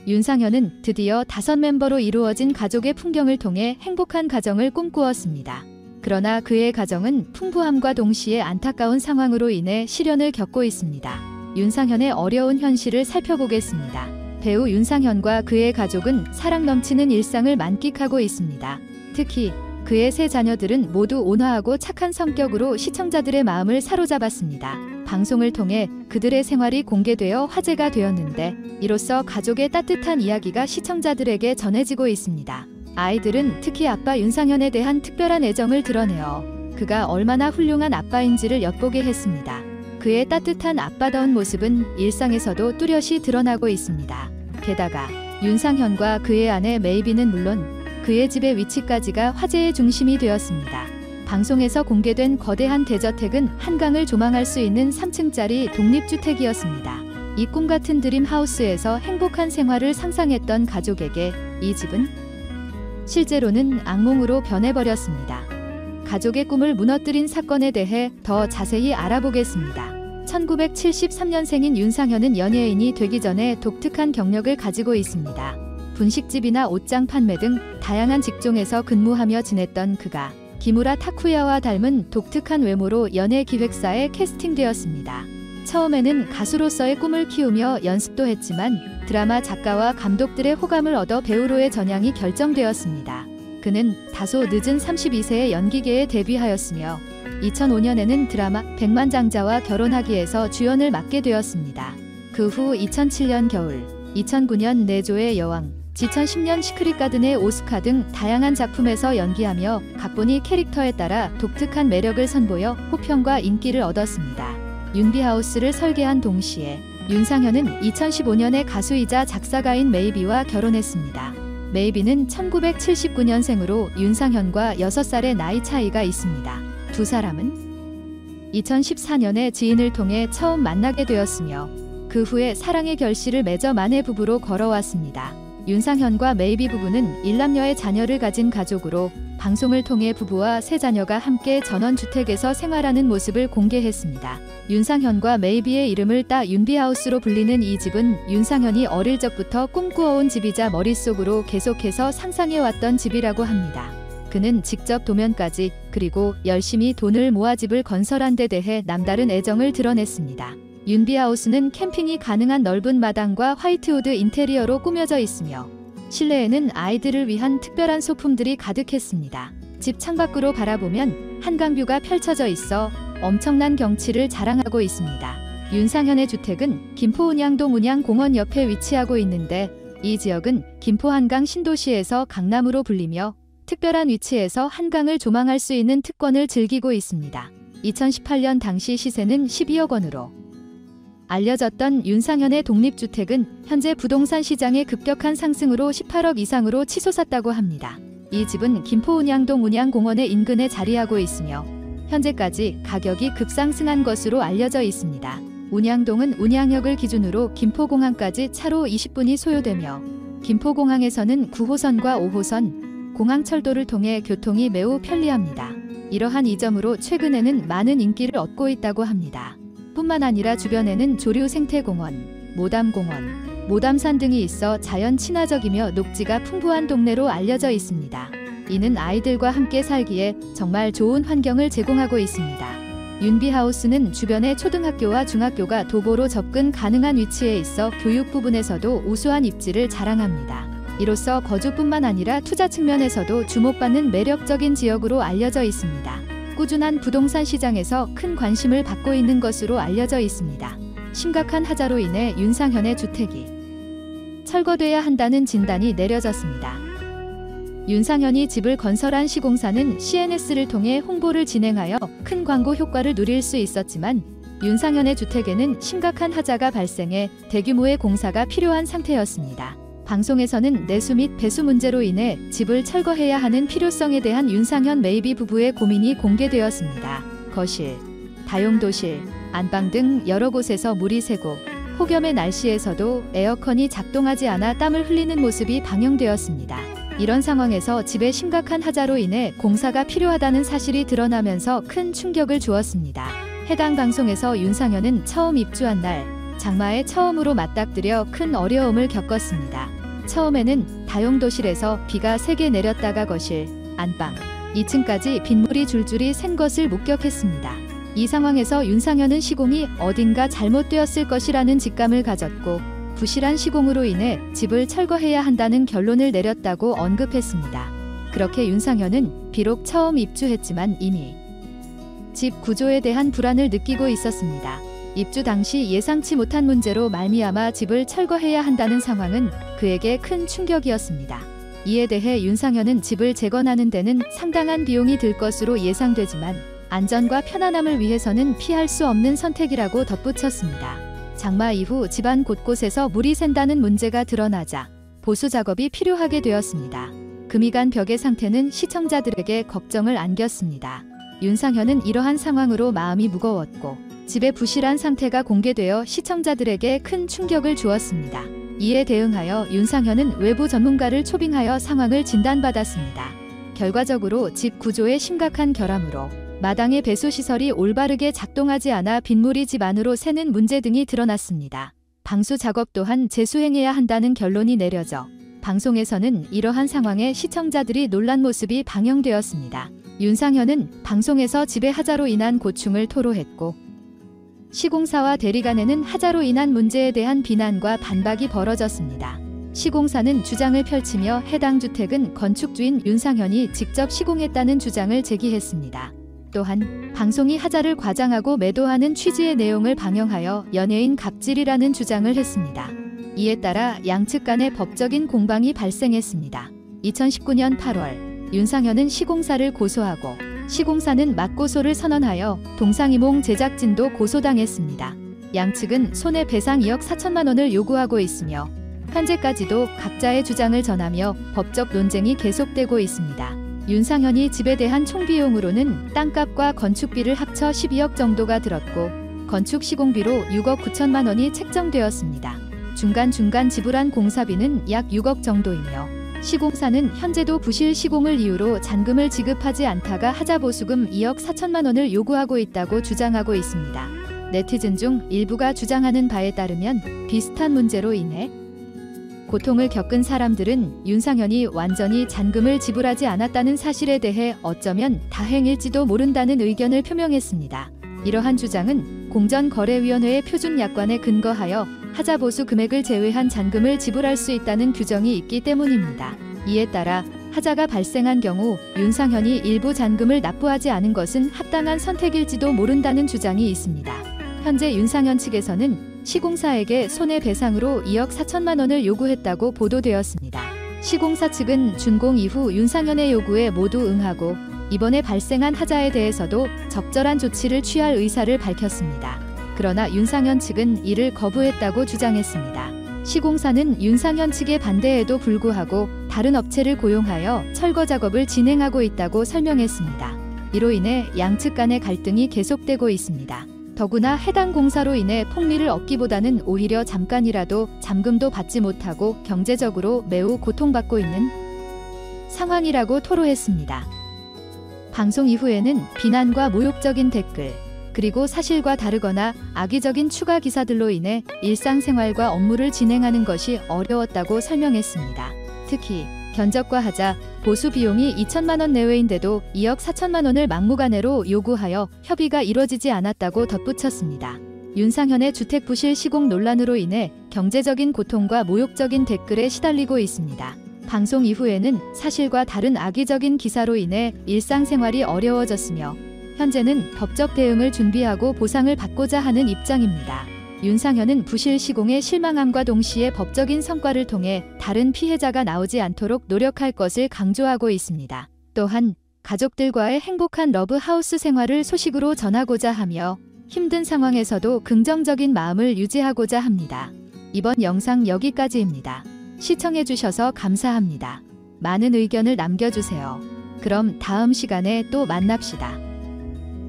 윤상현은 드디어 5멤버로 이루어진 가족의 풍경을 통해 행복한 가정을 꿈꾸었습니다. 그러나 그의 가정은 풍부함과 동시에 안타까운 상황으로 인해 시련을 겪고 있습니다. 윤상현의 어려운 현실을 살펴보겠습니다. 배우 윤상현과 그의 가족은 사랑 넘치는 일상을 만끽하고 있습니다. 특히 그의 3 자녀들은 모두 온화하고 착한 성격으로 시청자들의 마음을 사로잡았습니다. 방송을 통해 그들의 생활이 공개되어 화제가 되었는데 이로써 가족의 따뜻한 이야기가 시청자들에게 전해지고 있습니다. 아이들은 특히 아빠 윤상현에 대한 특별한 애정을 드러내어 그가 얼마나 훌륭한 아빠인지를 엿보게 했습니다. 그의 따뜻한 아빠다운 모습은 일상에서도 뚜렷이 드러나고 있습니다. 게다가 윤상현과 그의 아내 메이비는 물론 그의 집의 위치까지가 화제의 중심이 되었습니다. 방송에서 공개된 거대한 대저택은 한강을 조망할 수 있는 3층짜리 독립주택이었습니다. 이 꿈같은 드림하우스에서 행복한 생활을 상상했던 가족에게 이 집은 실제로는 악몽으로 변해버렸습니다. 가족의 꿈을 무너뜨린 사건에 대해 더 자세히 알아보겠습니다. 1973년생인 윤상현은 연예인이 되기 전에 독특한 경력을 가지고 있습니다. 분식집이나 옷장 판매 등 다양한 직종에서 근무하며 지냈던 그가 기무라 타쿠야와 닮은 독특한 외모로 연예기획사에 캐스팅되었습니다. 처음에는 가수로서의 꿈을 키우며 연습도 했지만 드라마 작가와 감독들의 호감을 얻어 배우로의 전향이 결정되었습니다. 그는 다소 늦은 32세의 연기계에 데뷔하였으며 2005년에는 드라마 백만장자와 결혼하기에서 주연을 맡게 되었습니다. 그 후 2007년 겨울, 2009년 내조의 여왕, 2010년 시크릿 가든의 오스카 등 다양한 작품에서 연기하며 각본이 캐릭터에 따라 독특한 매력을 선보여 호평과 인기를 얻었습니다. 윤비하우스를 설계한 동시에 윤상현은 2015년에 가수이자 작사가인 메이비와 결혼했습니다. 메이비는 1979년생으로 윤상현과 6살의 나이 차이가 있습니다. 두 사람은 2014년에 지인을 통해 처음 만나게 되었으며 그 후에 사랑의 결실을 맺어 만해 부부로 걸어왔습니다. 윤상현과 메이비 부부는 1남녀의 자녀를 가진 가족으로 방송을 통해 부부와 3 자녀가 함께 전원주택에서 생활하는 모습을 공개했습니다. 윤상현과 메이비의 이름을 따 윤비하우스로 불리는 이 집은 윤상현이 어릴 적부터 꿈꾸어온 집이자 머릿속으로 계속해서 상상해왔던 집이라고 합니다. 그는 직접 도면까지 그리고 열심히 돈을 모아 집을 건설한 데 대해 남다른 애정을 드러냈습니다. 윤비하우스는 캠핑이 가능한 넓은 마당과 화이트우드 인테리어로 꾸며져 있으며 실내에는 아이들을 위한 특별한 소품들이 가득했습니다. 집 창밖으로 바라보면 한강뷰가 펼쳐져 있어 엄청난 경치를 자랑하고 있습니다. 윤상현의 주택은 김포 운양동 운양공원 옆에 위치하고 있는데 이 지역은 김포 한강 신도시에서 강남으로 불리며 특별한 위치에서 한강을 조망할 수 있는 특권을 즐기고 있습니다. 2018년 당시 시세는 12억 원으로 알려졌던 윤상현의 독립주택은 현재 부동산 시장의 급격한 상승으로 18억 이상으로 치솟았다고 합니다. 이 집은 김포 운양동 운양공원의 인근에 자리하고 있으며 현재까지 가격이 급상승한 것으로 알려져 있습니다. 운양동은 운양역을 기준으로 김포공항까지 차로 20분이 소요되며 김포공항에서는 9호선과 5호선, 공항철도를 통해 교통이 매우 편리합니다. 이러한 이점으로 최근에는 많은 인기를 얻고 있다고 합니다. 뿐만 아니라 주변에는 조류 생태공원, 모담공원, 모담산 등이 있어 자연 친화적이며 녹지가 풍부한 동네로 알려져 있습니다. 이는 아이들과 함께 살기에 정말 좋은 환경을 제공하고 있습니다. 윤비하우스는 주변에 초등학교와 중학교가 도보로 접근 가능한 위치에 있어 교육 부분에서도 우수한 입지를 자랑합니다. 이로써 거주뿐만 아니라 투자 측면에서도 주목받는 매력적인 지역으로 알려져 있습니다. 꾸준한 부동산 시장에서 큰 관심을 받고 있는 것으로 알려져 있습니다. 심각한 하자로 인해 윤상현의 주택이 철거돼야 한다는 진단이 내려졌습니다. 윤상현이 집을 건설한 시공사는 CNS를 통해 홍보를 진행하여 큰 광고 효과를 누릴 수 있었지만 윤상현의 주택에는 심각한 하자가 발생해 대규모의 공사가 필요한 상태였습니다. 방송에서는 내수 및 배수 문제로 인해 집을 철거해야 하는 필요성에 대한 윤상현 메이비 부부의 고민이 공개되었습니다. 거실, 다용도실, 안방 등 여러 곳에서 물이 새고 폭염의 날씨에서도 에어컨이 작동하지 않아 땀을 흘리는 모습이 방영되었습니다. 이런 상황에서 집에 심각한 하자로 인해 공사가 필요하다는 사실이 드러나면서 큰 충격을 주었습니다. 해당 방송에서 윤상현은 처음 입주한 날 장마에 처음으로 맞닥뜨려 큰 어려움을 겪었습니다. 처음에는 다용도실에서 비가 세게 내렸다가 거실, 안방, 2층까지 빗물이 줄줄이 샌 것을 목격했습니다. 이 상황에서 윤상현은 시공이 어딘가 잘못되었을 것이라는 직감을 가졌고 부실한 시공으로 인해 집을 철거해야 한다는 결론을 내렸다고 언급했습니다. 그렇게 윤상현은 비록 처음 입주했지만 이미 집 구조에 대한 불안을 느끼고 있었습니다. 입주 당시 예상치 못한 문제로 말미암아 집을 철거해야 한다는 상황은 그에게 큰 충격이었습니다. 이에 대해 윤상현은 집을 재건하는 데는 상당한 비용이 들 것으로 예상되지만 안전과 편안함을 위해서는 피할 수 없는 선택이라고 덧붙였습니다. 장마 이후 집안 곳곳에서 물이 샌다는 문제가 드러나자 보수 작업이 필요하게 되었습니다. 금이 간 벽의 상태는 시청자들에게 걱정을 안겼습니다. 윤상현은 이러한 상황으로 마음이 무거웠고 집의 부실한 상태가 공개되어 시청자들에게 큰 충격을 주었습니다. 이에 대응하여 윤상현은 외부 전문가를 초빙하여 상황을 진단받았습니다. 결과적으로 집 구조에 심각한 결함으로 마당의 배수시설이 올바르게 작동하지 않아 빗물이 집 안으로 새는 문제 등이 드러났습니다. 방수 작업 또한 재수행해야 한다는 결론이 내려져 방송에서는 이러한 상황에 시청자들이 놀란 모습이 방영되었습니다. 윤상현은 방송에서 집의 하자로 인한 고충을 토로했고 시공사와 대리 간에는 하자로 인한 문제에 대한 비난과 반박이 벌어졌습니다. 시공사는 주장을 펼치며 해당 주택은 건축주인 윤상현이 직접 시공했다는 주장을 제기했습니다. 또한 방송이 하자를 과장하고 매도하는 취지의 내용을 방영하여 연예인 갑질이라는 주장을 했습니다. 이에 따라 양측 간의 법적인 공방이 발생했습니다. 2019년 8월 윤상현은 시공사를 고소하고 시공사는 맞고소를 선언하여 동상이몽 제작진도 고소당했습니다. 양측은 손해배상 2억 4천만 원을 요구하고 있으며 현재까지도 각자의 주장을 전하며 법적 논쟁이 계속되고 있습니다. 윤상현이 집에 대한 총비용으로는 땅값과 건축비를 합쳐 12억 정도가 들었고 건축 시공비로 6억 9천만 원이 책정되었습니다. 중간중간 지불한 공사비는 약 6억 정도이며 시공사는 현재도 부실 시공을 이유로 잔금을 지급하지 않다가 하자 보수금 2억 4천만 원을 요구하고 있다고 주장하고 있습니다. 네티즌 중 일부가 주장하는 바에 따르면 비슷한 문제로 인해 고통을 겪은 사람들은 윤상현이 완전히 잔금을 지불하지 않았다는 사실에 대해 어쩌면 다행일지도 모른다는 의견을 표명했습니다. 이러한 주장은 공정거래위원회의 표준약관에 근거하여 하자 보수 금액을 제외한 잔금을 지불할 수 있다는 규정이 있기 때문입니다. 이에 따라 하자가 발생한 경우 윤상현이 일부 잔금을 납부하지 않은 것은 합당한 선택일지도 모른다는 주장이 있습니다. 현재 윤상현 측에서는 시공사에게 손해배상으로 2억 4천만 원을 요구했다고 보도되었습니다. 시공사 측은 준공 이후 윤상현의 요구에 모두 응하고 이번에 발생한 하자에 대해서도 적절한 조치를 취할 의사를 밝혔습니다. 그러나 윤상현 측은 이를 거부했다고 주장했습니다. 시공사는 윤상현 측의 반대에도 불구하고 다른 업체를 고용하여 철거 작업을 진행하고 있다고 설명했습니다. 이로 인해 양측 간의 갈등이 계속되고 있습니다. 더구나 해당 공사로 인해 폭리를 얻기보다는 오히려 잠깐이라도 잠금도 받지 못하고 경제적으로 매우 고통받고 있는 상황이라고 토로했습니다. 방송 이후에는 비난과 모욕적인 댓글, 그리고 사실과 다르거나 악의적인 추가 기사들로 인해 일상생활과 업무를 진행하는 것이 어려웠다고 설명했습니다. 특히 견적과 하자, 보수 비용이 2천만 원 내외인데도 2억 4천만 원을 막무가내로 요구하여 협의가 이뤄지지 않았다고 덧붙였습니다. 윤상현의 주택 부실 시공 논란으로 인해 경제적인 고통과 모욕적인 댓글에 시달리고 있습니다. 방송 이후에는 사실과 다른 악의적인 기사로 인해 일상생활이 어려워졌으며 현재는 법적 대응을 준비하고 보상을 받고자 하는 입장입니다. 윤상현은 부실 시공에 실망함과 동시에 법적인 성과를 통해 다른 피해자가 나오지 않도록 노력할 것을 강조하고 있습니다. 또한 가족들과의 행복한 러브하우스 생활을 소식으로 전하고자 하며 힘든 상황에서도 긍정적인 마음을 유지하고자 합니다. 이번 영상 여기까지입니다. 시청해주셔서 감사합니다. 많은 의견을 남겨주세요. 그럼 다음 시간에 또 만납시다.